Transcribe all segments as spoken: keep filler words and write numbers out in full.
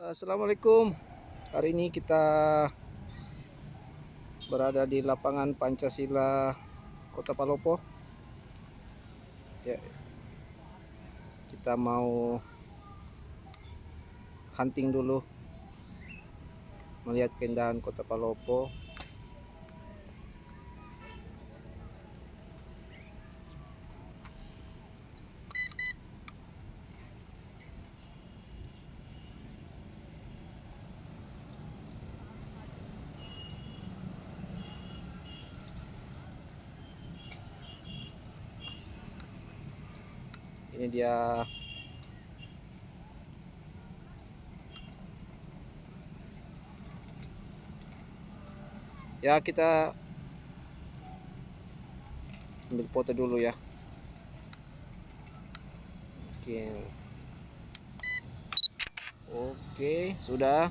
Assalamualaikum. Hari ini kita berada di lapangan Pancasila Kota Palopo. Ya, kita mau hunting dulu, melihat keindahan Kota Palopo. Ini dia ya, kita ambil foto dulu ya. Oke. Oke, sudah.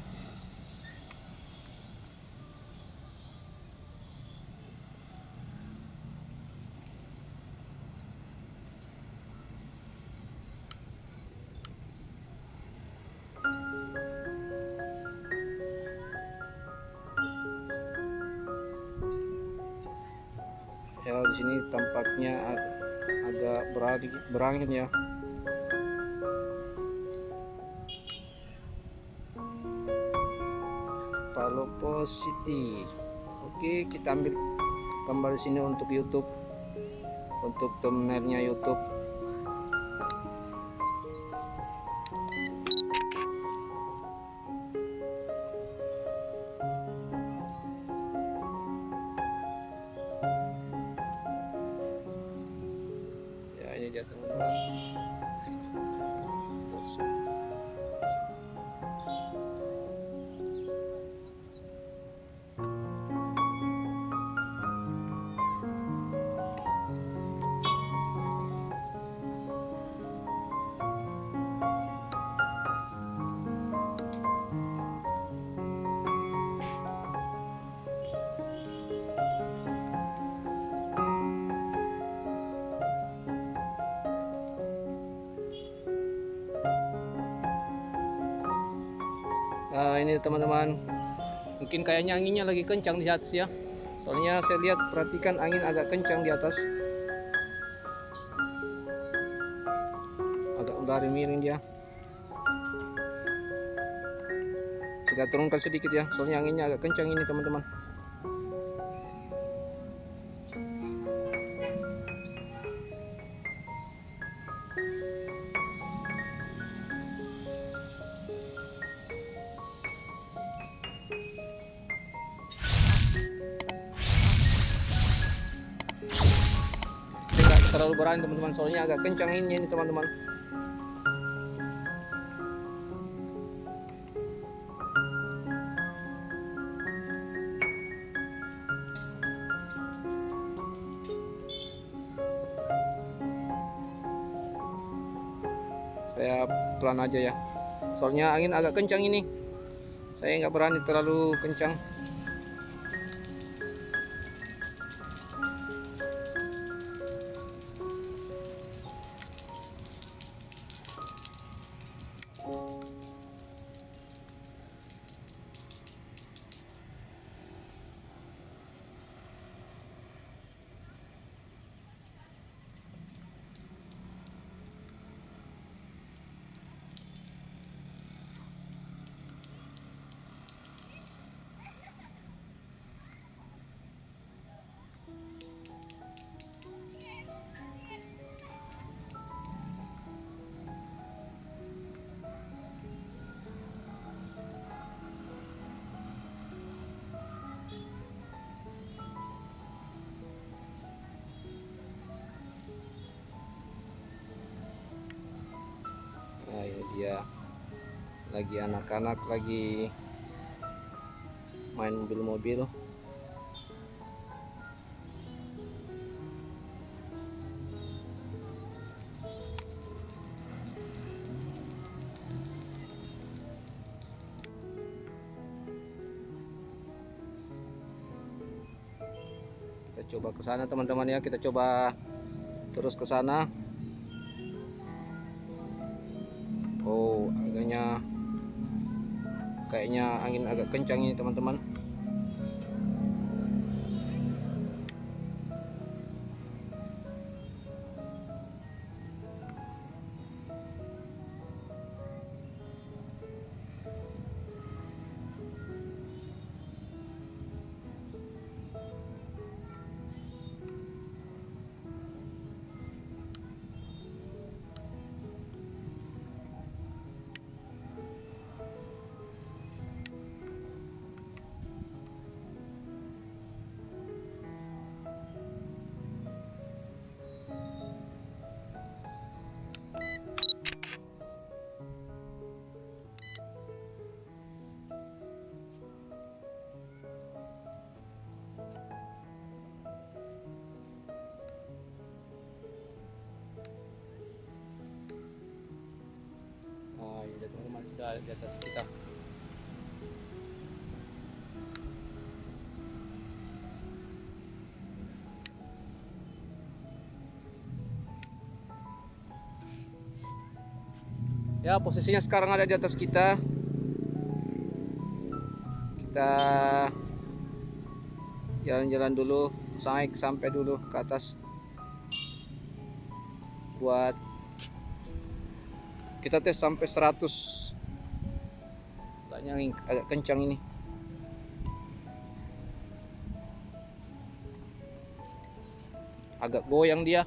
Ya, di sini tampaknya ag- agak berangin, berangin ya. Palopo City. Oke, kita ambil gambar di sini untuk YouTube, untuk thumbnailnya YouTube. Ya, ini dia teman-teman. Nah, ini teman-teman, mungkin kayaknya anginnya lagi kencang di atas ya. Soalnya saya lihat, perhatikan, angin agak kencang di atas, agak udara miring dia. Kita turunkan sedikit ya, soalnya anginnya agak kencang ini teman-teman. Tidak terlalu berani teman-teman, soalnya agak kencang ini ini teman-teman. Saya pelan aja ya, soalnya angin agak kencang ini. Saya nggak berani terlalu kencang. Nah, ini dia lagi anak-anak lagi main mobil-mobil. Kita coba ke sana teman-teman ya, kita coba terus ke sana. Oh, agaknya Kayaknya angin agak kencang ini teman-teman. Nah, ini teman-teman sudah di atas kita. Ya, posisinya sekarang ada di atas kita. Kita jalan-jalan dulu sampai sampai dulu ke atas buat kita tes sampai seratus. Kayaknya agak kencang ini. Agak goyang dia.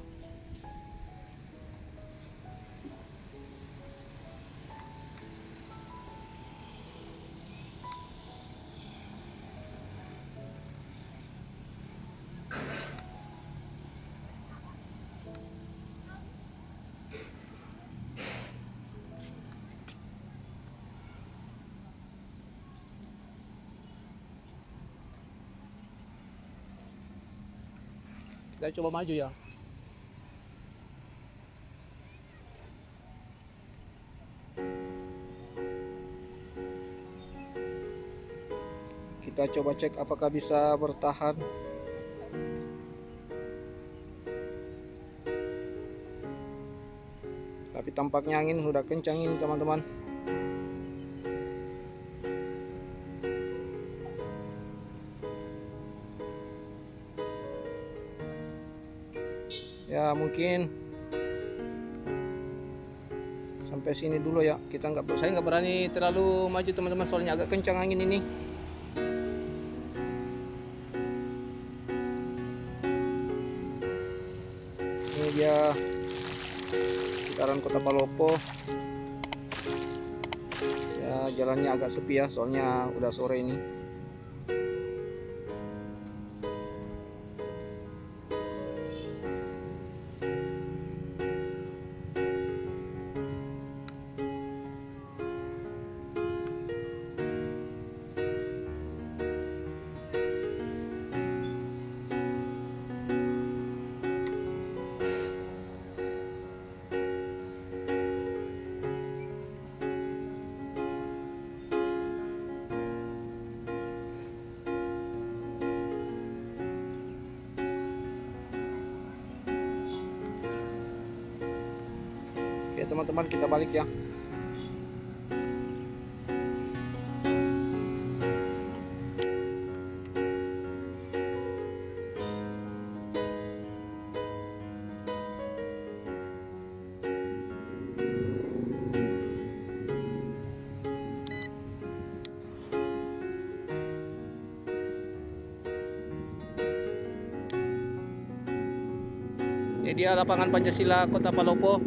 Kita coba maju ya. Kita coba cek apakah bisa bertahan. Tapi tampaknya angin sudah kencang ini teman-teman. Ya mungkin sampai sini dulu ya. Kita nggak, saya nggak berani terlalu maju teman-teman, soalnya agak kencang angin ini. Ini dia sekitaran Kota Palopo. Ya jalannya agak sepi ya, soalnya udah sore ini. Oke teman-teman, kita balik ya. Ini dia lapangan Pancasila Kota Palopo.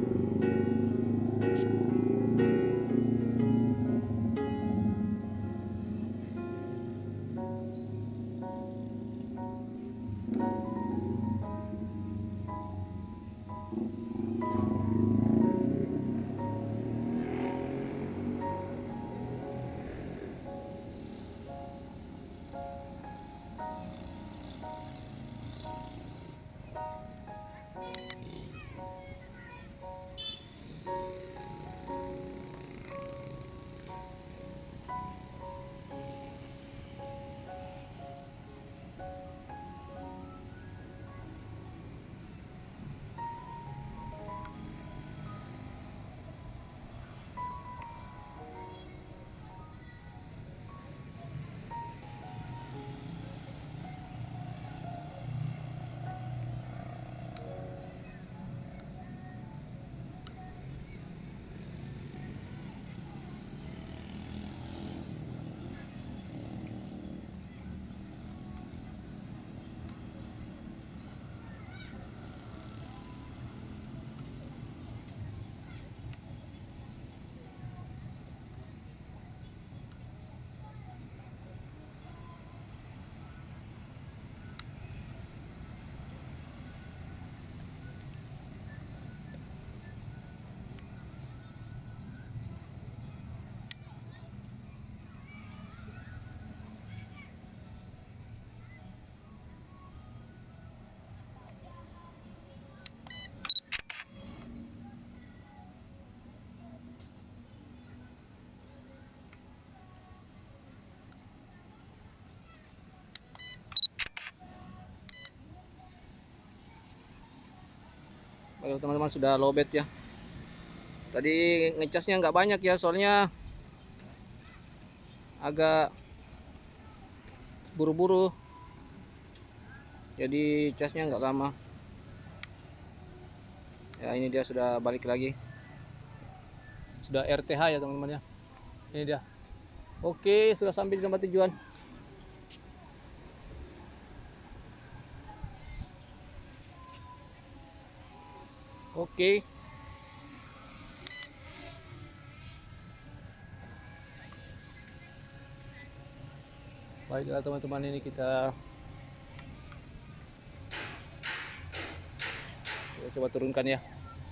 Kalau teman-teman sudah lowbat ya. Tadi ngecasnya nggak banyak ya, soalnya agak buru-buru. Jadi casnya nggak lama. Ya ini dia sudah balik lagi. Sudah R T H ya teman-teman ya. Ini dia. Oke, sudah sampai di tempat tujuan. Oke. Baiklah teman-teman, ini kita kita coba turunkan ya.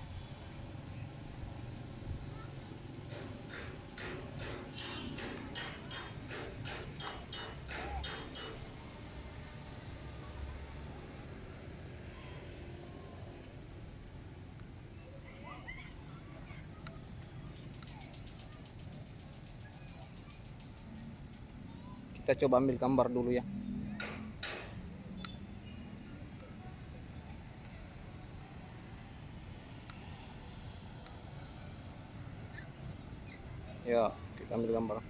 Kita coba ambil gambar dulu ya. Ya, kita ambil gambar.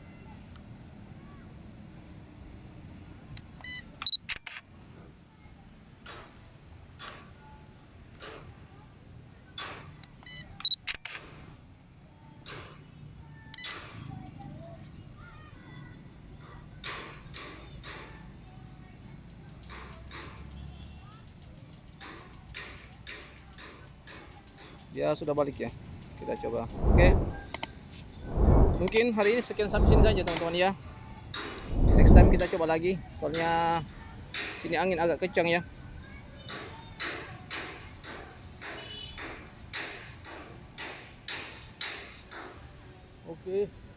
Dia sudah balik ya. Kita coba. Oke. Mungkin hari ini sekian sampai sini saja teman-teman ya. Next time kita coba lagi. Soalnya sini angin agak kencang ya. Oke.